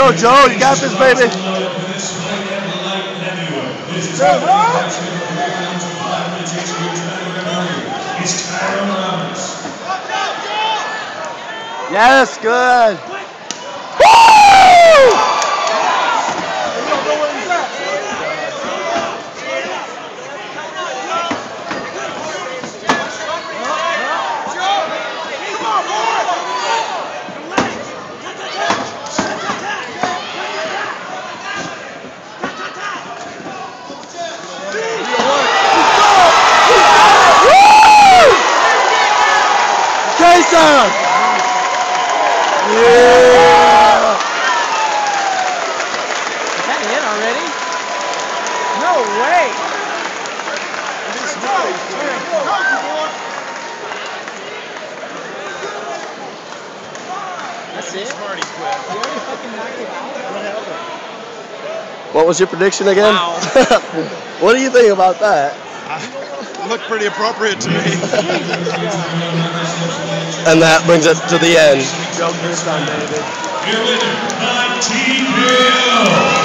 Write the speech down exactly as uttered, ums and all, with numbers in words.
go, Joe. You got this, baby. Yes, good. Woo! Cason! Yeah! Is that in already? No way! That's it? You already fucking knocked it out? What was your prediction again? Wow. What do you think about that? It looked pretty appropriate to me. And that brings us to the end. Joke this time, David. Your winner by T K O.